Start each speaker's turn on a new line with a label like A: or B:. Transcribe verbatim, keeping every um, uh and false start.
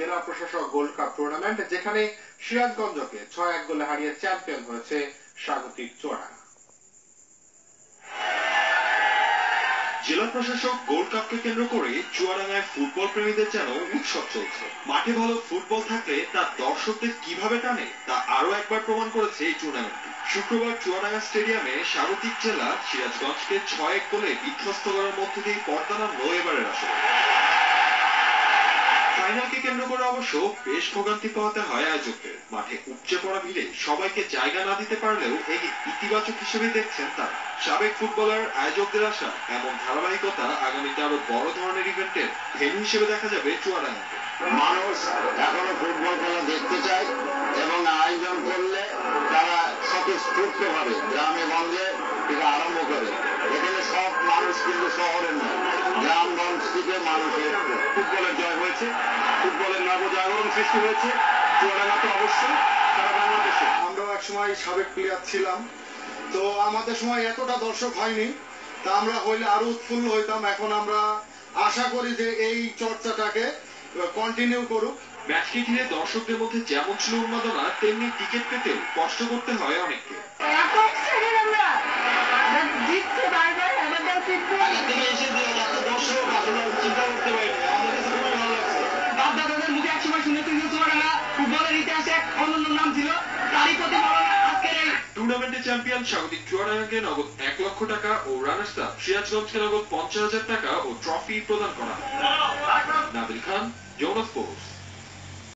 A: জেলা প্রশাসক gold cup tournament, যেখানে সিরাজগঞ্জকে ছয় এক গোলে হারিয়ে চ্যাম্পিয়ন হয়েছে স্বাগতিক চুয়াডাঙ্গা।
B: জেলা প্রশাসক গোল্ড কাপকে কেন্দ্র করে চুয়াডাঙ্গায় ফুটবল প্রেমীদের যেন উৎসব চলছে। মাঠে ভালো ফুটবল থাকলে তা দর্শকদের কিভাবে টানে তা আরো একবার প্রমাণ করেছে এই টুর্নামেন্টটি। শুক্রবার চুয়াডাঙ্গা স্টেডিয়ামে স্বাগতিক জেলা সিরাজগঞ্জকে ছয় এক গোলে বিধ্বস্ত করার মধ্য দিয়ে পর্দা নামল এবারের আসরে। ফাইনালকে কেন্দ্র করে অবশ্য বেশ ভোগান্তি পোহাতে হয় আয়োজকদের। মাঠে উপচে পড়া ভিড়ে সবাইকে জায়গা না দিতে পারলেও এই ইতিবাচক হিসেবে দেখছেন তারা। সাবেক ফুটবলার আয়োজকদের আশা এমন ধারাবাহিকতা আগামীতে আরো বড় ধরনের ইভেন্টের ভেন্যু হিসেবে দেখা যাবে চুয়াডাঙ্গাতে।
C: মানুষ এখনো ফুটবল খেলা দেখতে চায় এবং আয়োজন করলে তারা স্বতঃস্ফূর্ত ভাবে গ্রামে গঞ্জে থেকে আরম্ভ করে। এখানে সব মানুষ কিন্তু শহরের নয়, গ্রামগঞ্জ থেকে মানুষ এসছে।
D: ফুটবলের জয় হয়েছে, ফুটবলের নবজাগরণ সৃষ্টি হয়েছে চুয়াডাঙ্গা তো অবশ্যই সারা বাংলাদেশে।
E: আমরাও এক সময় সাবেক প্লেয়ার ছিলাম, তো আমাদের সময় এতটা দর্শক হয়নি, তা আমরা হইলে আরো উৎফুল্ল হইতাম। এখন আমরা আশা করি যে এই চর্চাটাকে কন্টিনিউ করুক।
B: ম্যাচকে ঘিরে দর্শকদের মধ্যে যেমন ছিল উন্মাদনা, তেমনি টিকিট পেতেও কষ্ট করতে হয় অনেককে।
F: বাপদাদাদের মুখে এক সময় শুনেছি যে চুয়াডাঙ্গা ফুটবলের ইতিহাসে এক অনন্য নাম ছিল, তারই প্রতিফলন আজকের এই
B: টুর্নামেন্টে চ্যাম্পিয়ন স্বাগতিক চুয়াডাঙ্গাকে নগদ এক লক্ষ টাকা ও রানার্স আপ সিরাজগঞ্জকে নগদ পঞ্চাশ হাজার টাকা ও ট্রফি প্রদান করা হয়। নাবিল খান, যমুনা স্পোর্টস।